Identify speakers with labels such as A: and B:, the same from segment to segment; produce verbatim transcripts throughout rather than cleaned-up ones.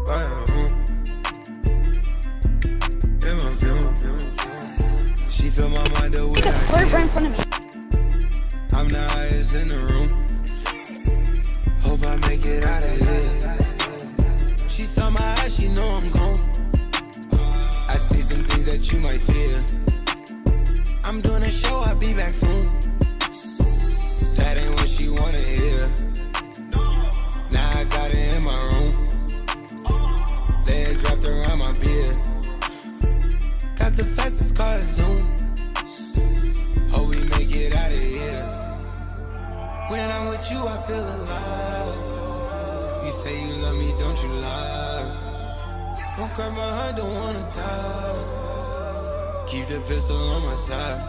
A: She fill my mind up with
B: Take a slurp right in front of me.
A: I'm the highest in the room. Hope I make it out of here. She saw my eyes, she know I'm gone. I see some things that you might fear. I'm doing a show, I'll be back soon. That ain't what she wanna hear. Now I got it in my room. Legs wrapped around my beard. Got the fastest car, Zoom. Hope we make it out of here. When I'm with you, I feel alive. You say you love me, don't you lie? Don't cry my heart, don't wanna die. Keep the pistol on my side.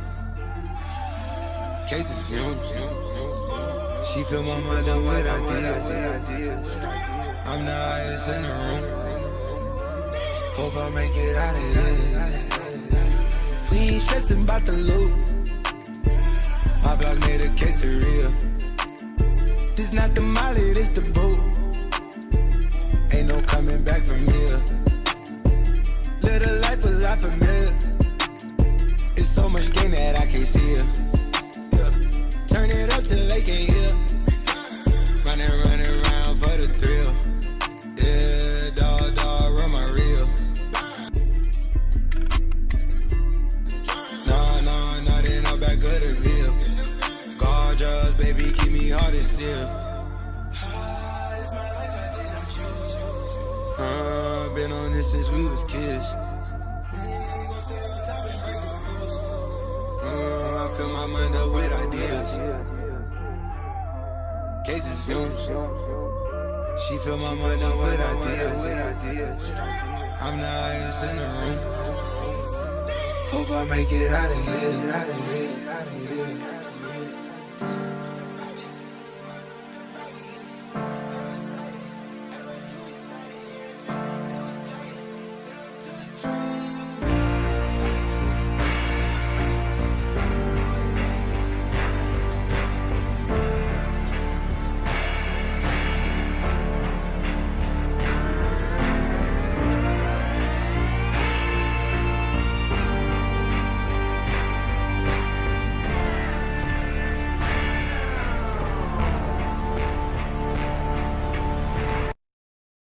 A: Cases fumes. She fill my mind up with ideas. I'm the highest in the room. Hope I make it out of here. We ain't stressing about the loot. My block made a case of real. This not the molly, this the boot. Ain't no coming back from here. Live a life a lot familiar. It's so much gain that I can't see it. Yeah. Turn it up till they can't hear. Running, running around for the thrill. Yeah, dog, dog, run my reel. Nah, nah, nah, then I'm back of the bill. Gorgeous, baby, keep me hard and still. Uh, been on this since we was kids. Uh, I fill my mind up with ideas. Cases fumes. She fill my mind up with ideas. I'm the highest in the room. Hope I make it out of here.